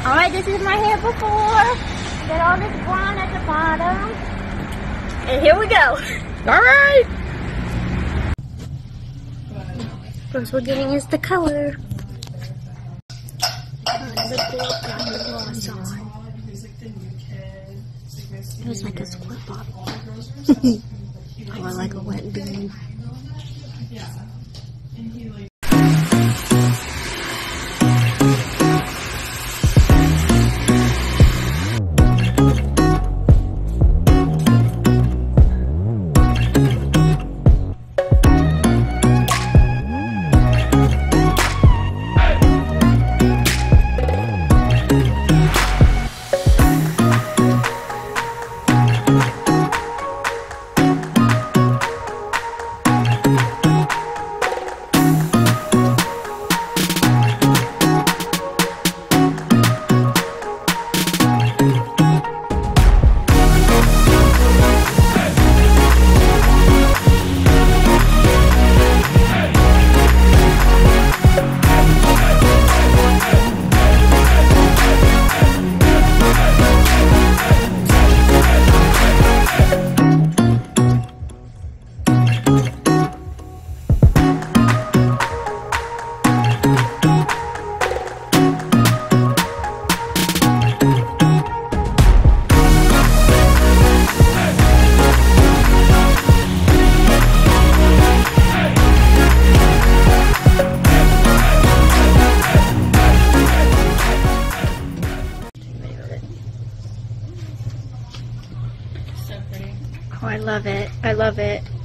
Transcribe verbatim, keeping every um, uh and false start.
Alright, this is my hair before. Get all this blonde at the bottom. And here we go. Alright. First we're getting is the color. Lip gloss, got the gloss on. It was like a squirt bottle. Oh, I like a wet bean. Oh, I love it. I love it.